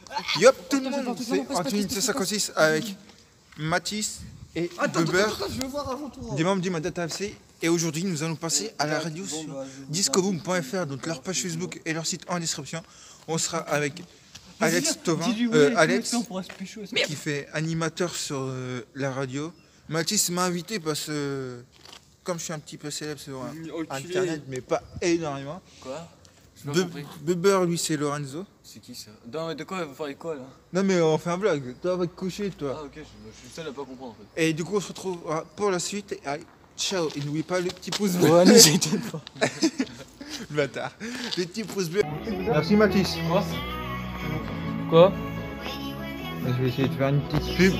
Yop tout le monde, c'est Anthony 56 avec Mathis et Beber, des membres du Madata FC. Et aujourd'hui, nous allons passer à la radio sur discoboom.fr, donc leur page Facebook et leur site en description. On sera avec Alex Tovin, Alex qui fait animateur sur la radio. Mathis m'a invité parce que, comme je suis un petit peu célèbre sur internet, mais pas énormément. Quoi? Beber, lui, c'est Lorenzo. C'est qui ça? Non, mais de quoi? Il va faire quoi là? Non, mais on fait un vlog. Toi, va te coucher, toi. Ah, ok, je suis seul à pas comprendre en fait. Et du coup, on se retrouve pour la suite. Allez, ciao. Et n'oubliez pas le petit pouce bleu. Ouais, ne j'étais pas. Le bâtard. Le petit pouce bleu. Merci, Mathis. Quoi? Je vais essayer de faire une petite pub.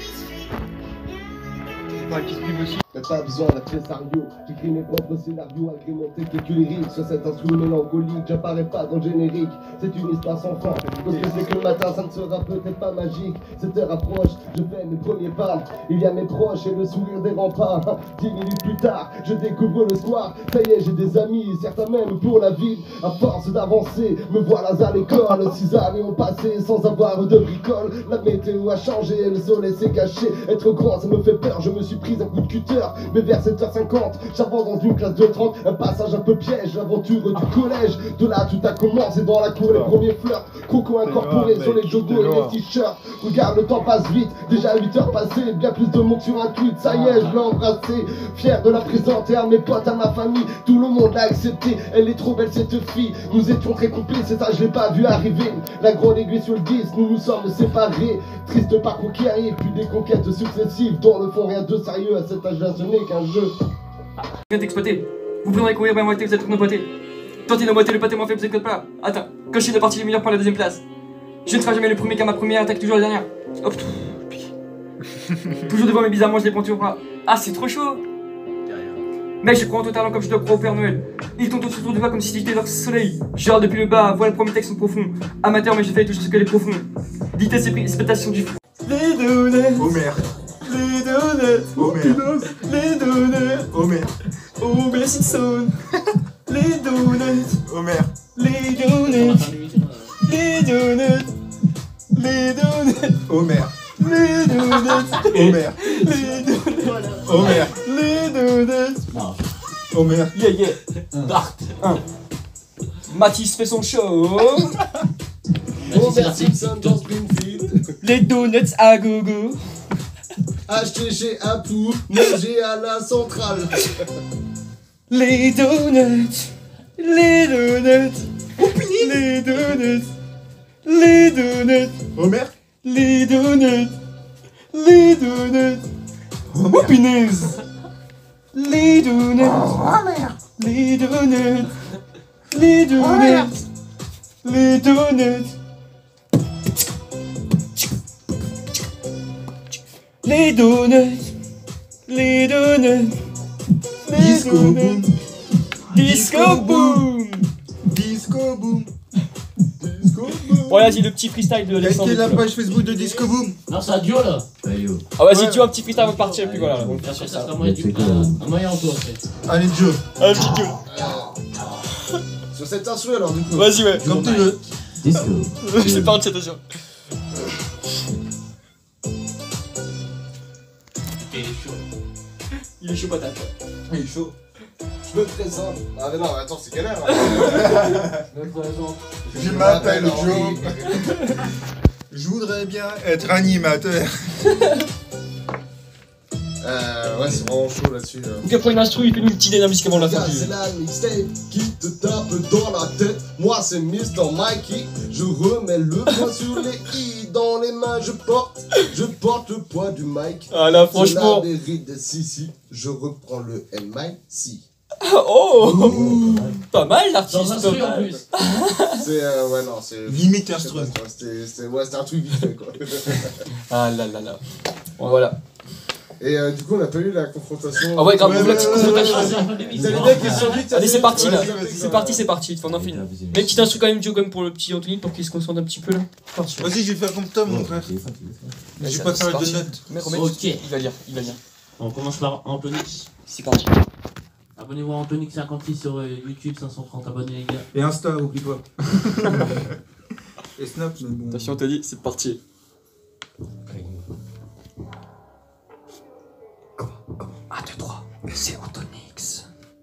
Pas une petite pub aussi. T'as pas besoin d'être scénario, j'écris mes propres scénarios agrémentés quelques lyriques. Sur cet instrument mélancolique, j'apparais pas dans le générique. C'est une histoire sans fin, parce que c'est que le matin ça ne sera peut-être pas magique. Cette heure approche, je fais mes premiers pas. Il y a mes proches et le sourire des remparts. 10 minutes plus tard, je découvre le square. Ça y est, j'ai des amis, certains même pour la vie. À force d'avancer, me voilà à l'école. 6 années ont passé sans avoir de bricole. La météo a changé, le soleil s'est caché. Être grand ça me fait peur, je me suis pris un coup de cutter. Mais vers 7h50, j'avance dans une classe de 30. Un passage un peu piège, l'aventure du collège. De là tout a commencé dans la cour, les premiers flirts. Coco incorporé sur les jogos et les t-shirts. Regarde, le temps passe vite, déjà 8h passées. Bien plus de mots que sur un tweet, ça y est, je l'ai embrassée. Fier de la présenter à mes potes, à ma famille. Tout le monde l'a accepté, elle est trop belle cette fille. Nous étions très complices et ça je l'ai pas vu arriver. La grande aiguille sur le 10, nous nous sommes séparés. Triste parcours qui arrive, puis des conquêtes successives. Dans le fond rien de sérieux à cet âge-là, ce n'est qu'un jeu. Viens t'exploiter. Vous prendrez courir ma moitié, vous êtes nos potés. Tentez la moitié, le pâté moins fait, vous êtes pas là. Attends, quand je suis de partie, les meilleurs prennent la deuxième place. Je ne serai jamais le premier car ma première attaque toujours la dernière. Hop, toujours devant, mais bizarrement je les prends toujours pas. Ah, c'est trop chaud. Mec, je crois en ton talent comme je dois croire au Père Noël. Ils tombent autour de moi comme si c'était leur soleil. Je regarde depuis le bas, voilà le premier texte profond. Amateur, mais je fais toujours ce que les profonds. Vitesse et expectation du fou. Les donuts. Homer. Les donuts. Homer. Les donuts. Homer. Homer Simpson. Les donuts. Homer. Les donuts. Les donuts. Les donuts. Homer. Les donuts. Homer. Les donuts. Homer. Les donuts. Homer. Yeah, yeah. Bart. Mathis fait son show. Homer Simpson dans Springfield. Les donuts à gogo. Acheté chez Apou, manger à la centrale. Les donuts. Les donuts. Les donuts. Les donuts. Homer. Les donuts. Les donuts. Oh punaise. Les donuts. Les donuts. Les donuts. Les donuts. Les donuts. Les donuts. Disco boom. Disco boom. Disco boom. Disco boom. Bon, vas-y, le petit freestyle de Alexandre. Likez la page Facebook de Disco Boom. Non, c'est un duo là. Ah, vas-y, tu vois, un petit freestyle avant de partir, et puis voilà. Bien sûr, ça sera un moyen en tour après. Allez, Joe. Un petit duo. Sur cet instru alors du coup. Vas-y, ouais. Comme tu veux. C'est pas entier, attention. Il est chaud. Il est chaud patate. Il est chaud. Je me présente. Ah mais non, attends, c'est quelle heure Je me présente. Je m'appelle Joe. Je voudrais bien être animateur. Ouais, c'est vraiment chaud là-dessus. Ok, prends une instru, fais-nous une petite dynamique avant la fin. C'est la mixtape qui te tape dans la tête. Moi c'est Mr. Mikey. Je remets le poing sur les i. Dans les mains je porte le poids du mic. Ah là, franchement. C'est la vérité, si, je reprends le MIC. Oh, pas mal l'artiste. Dans un truc en plus. C'est ouais non c'est Limite je sais instru. pas, c'était un truc vite fait quoi. Ah là là là. Bon, voilà. Et du coup on a pas eu la confrontation. Ah ouais, grave, Ouais, on voit la petite ouais, confrontation. T'as les mecs qui sont vite. Allez, c'est parti là. Ouais, C'est parti. On en fait une. Mais petit instru quand même, Joe, comme pour le petit Anthony, pour qu'il se concentre un petit peu là. Attention. Vas-y, je vais faire comme toi, mon frère. Je vais pas faire le donut. Mais remets, Ok. il va lire. On commence par Anthony. C'est parti. Abonnez-vous à Anthony 56 sur YouTube, 530 abonnés les gars. Et Insta, oublie pas. Et Snap, mais bon. Attention, Anthony, c'est parti. 1, 2, 3, c'est Antonix.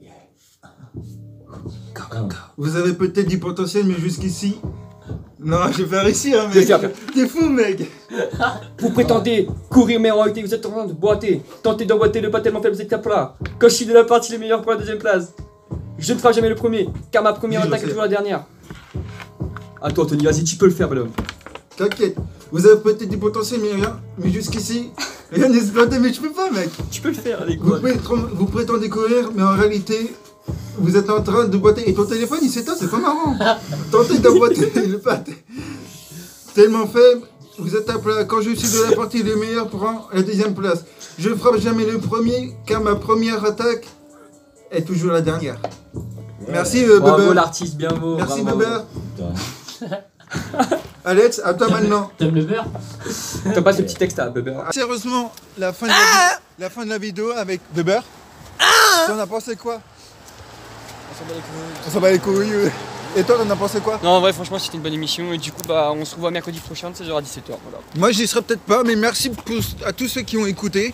Vous avez peut-être du potentiel, mais jusqu'ici. Non, je vais faire ici, hein, mec. T'es fou, mec. Vous prétendez courir, mais en réalité, vous êtes en train de boiter. Tentez d'emboîter le pas tellement faible, vous êtes à plat. Quand je suis de la partie, les meilleurs pour la deuxième place. Je ne ferai jamais le premier, car ma première Oui, je attaque est sais. toujours la dernière. À toi, Anthony, vas-y, tu peux le faire, bonhomme. T'inquiète. Vous avez peut-être du potentiel, mais rien. Mais jusqu'ici, rien n'est exploité, mais je peux pas, mec. Tu peux le faire, allez, Vous, quoi. vous prétendez courir, mais en réalité, vous êtes en train de boiter. Et ton téléphone, il s'éteint, c'est pas marrant. Tentez d'emboîter le pâte. Tellement faible, vous êtes à plat. Quand je suis de la partie, le meilleur prend la deuxième place. Je ne frappe jamais le premier, car ma première attaque est toujours la dernière. Merci, Bravo Bubber. l'artiste, bien beau. Merci, bravo. Bubber. Alex, à toi maintenant. T'aimes le beurre? T'as pas ce petit texte à Bubber. Sérieusement, la fin de la vidéo avec Bubber. T'en as pensé quoi? On s'en bat les couilles. Et toi, t'en as pensé quoi? Non, en vrai, franchement, c'était une bonne émission. Et du coup, bah, on se revoit mercredi prochain de 16h à 17h. Voilà. Moi, j'y serai peut-être pas, mais merci à tous ceux qui ont écouté.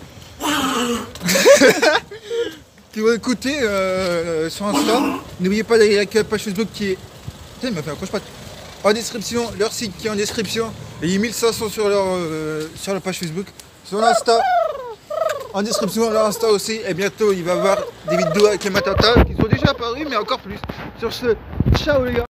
Qui ont écouté sur Insta. N'oubliez pas d'aller liker la page Facebook qui est. Putain, il m'a fait un croche-patte. En description, leur site qui est en description. Et il y a 1500 sur leur page Facebook. Sur Insta. En description, leur Insta aussi. Et bientôt, il va y avoir des vidéos avec les Matata qui sont déjà apparues, mais encore plus. Sur ce, ciao les gars.